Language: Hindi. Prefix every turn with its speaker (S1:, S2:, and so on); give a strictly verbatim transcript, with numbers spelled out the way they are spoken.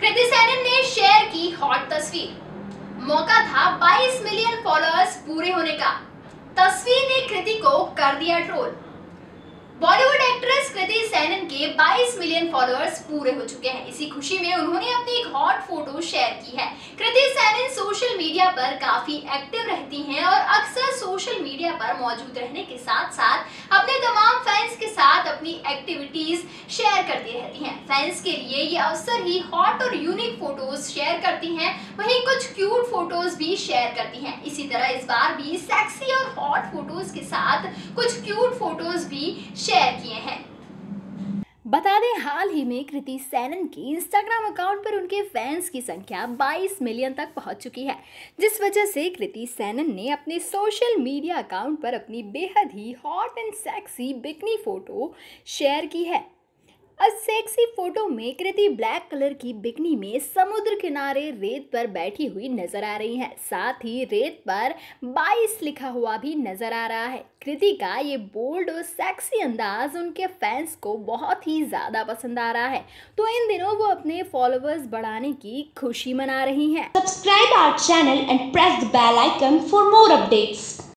S1: कृति सेनन ने शेयर की हॉट तस्वीर। मौका था बाईस मिलियन फॉलोअर्स पूरे होने का। तस्वीर ने कृति को कर दिया ट्रोल। बॉलीवुड एक्ट्रेस कृति सेनन के बाईस मिलियन फॉलोअर्स पूरे हो चुके हैं। इसी खुशी में उन्होंने अपनी एक हॉट फोटो शेयर की है। कृति सेनन सोशल मीडिया पर काफी एक्टिव रहती हैं और अक्सर सोशल मीडिया पर मौजूद रहने के साथ साथ अपने तमाम फैंस के साथ अपनी एक्टिविटीज शेयर करती रहती हैं। फैंस के लिए ये अवसर ही हॉट और यूनिक फोटोज शेयर करती हैं, वहीं कुछ क्यूट फोटोज भी शेयर करती हैं। इसी तरह इस बार भी सेक्सी और हॉट फोटोज के साथ कुछ क्यूट फोटोज भी शेयर किए हैं।
S2: बता दें, हाल ही में कृति सेनन की इंस्टाग्राम अकाउंट पर उनके फैंस की संख्या बाईस मिलियन तक पहुंच चुकी है, जिस वजह से कृति सेनन ने अपने सोशल मीडिया अकाउंट पर अपनी बेहद ही hot and sexy bikini photo share की है। इस सेक्सी फोटो में कृति ब्लैक कलर की बिकनी में समुद्र किनारे रेत पर बैठी हुई नजर आ रही हैं। साथ ही रेत पर बाईस लिखा हुआ भी नजर आ रहा है। कृति का ये बोल्ड और सेक्सी अंदाज उनके फैंस को बहुत ही ज़्यादा पसंद आ रहा है, तो इन दिनों वो अपने फॉलोअर्स बढ़ाने की खुशी मना रही हैं।
S3: Subscribe our channel and press the bell icon for more updates.